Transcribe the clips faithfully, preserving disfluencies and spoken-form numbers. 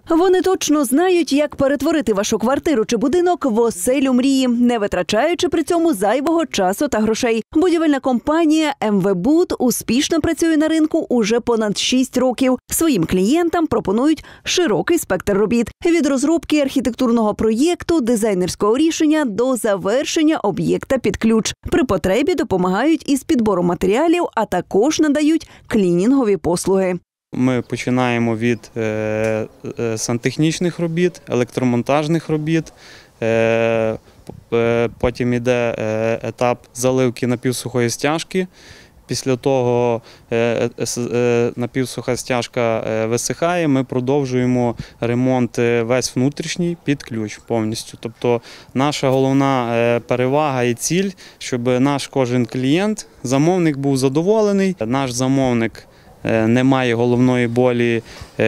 Вони точно знають, як перетворити вашу квартиру чи будинок в оселю мрії, не витрачаючи при цьому зайвого часу та грошей. Будівельна компанія ем ве Буд успішно працює на ринку уже понад шість років. Своїм клієнтам пропонують широкий спектр робіт – від розробки архітектурного проєкту, дизайнерського рішення до завершення об'єкта під ключ. При потребі допомагають із підбором матеріалів, а також надають клінінгові послуги. Ми починаємо від е, е, сантехнічних робіт, електромонтажних робіт, е, е, потім йде е, етап заливки напівсухої стяжки. Після того е, е, напівсуха стяжка е, висихає, ми продовжуємо ремонт весь внутрішній під ключ повністю. Тобто наша головна е, перевага і ціль, щоб наш кожен клієнт, замовник був задоволений, наш замовник не має головної болі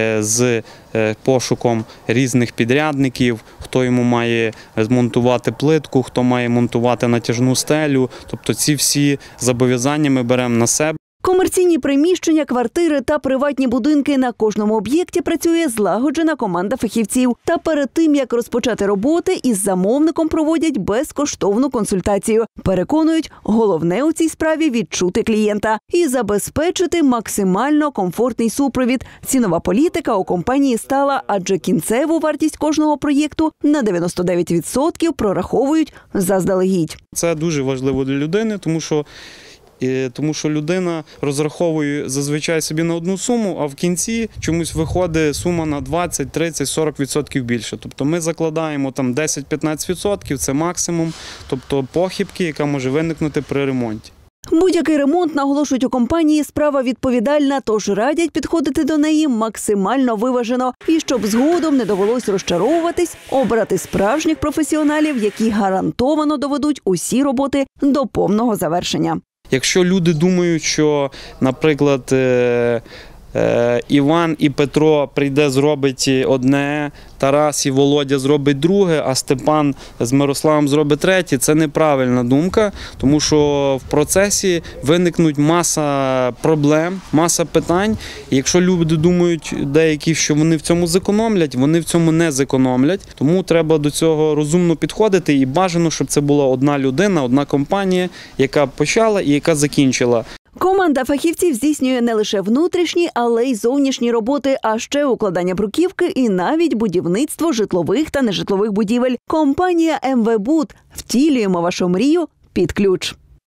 з пошуком різних підрядників, хто йому має змонтувати плитку, хто має монтувати натяжну стелю. Тобто ці всі зобов'язання ми беремо на себе. Комерційні приміщення, квартири та приватні будинки – на кожному об'єкті працює злагоджена команда фахівців. Та перед тим, як розпочати роботи, із замовником проводять безкоштовну консультацію. Переконують, головне у цій справі – відчути клієнта і забезпечити максимально комфортний супровід. Цінова політика у компанії стала, адже кінцеву вартість кожного проєкту на дев'яносто дев'ять відсотків прораховують заздалегідь. Це дуже важливо для людини, тому що Тому що людина розраховує зазвичай собі на одну суму, а в кінці чомусь виходить сума на двадцять, тридцять, сорок відсотків більше. Тобто ми закладаємо там десять-п'ятнадцять відсотків, це максимум, тобто похибки, яка може виникнути при ремонті. Будь-який ремонт, наголошують у компанії, справа відповідальна, тож радять підходити до неї максимально виважено. І щоб згодом не довелось розчаровуватись, обрати справжніх професіоналів, які гарантовано доведуть усі роботи до повного завершення. Якщо люди думають, що, наприклад, Іван і Петро прийде, зробить одне, Тарас і Володя зробить друге, а Степан з Мирославом зробить третє, це неправильна думка, тому що в процесі виникнуть маса проблем, маса питань. І якщо люди думають деякі, що вони в цьому зекономлять, вони в цьому не зекономлять. Тому треба до цього розумно підходити і бажано, щоб це була одна людина, одна компанія, яка почала і яка закінчила. Команда фахівців здійснює не лише внутрішні, але й зовнішні роботи, а ще укладання бруківки і навіть будівництво житлових та нежитлових будівель. Компанія ем ве Буд. Втілюємо вашу мрію під ключ.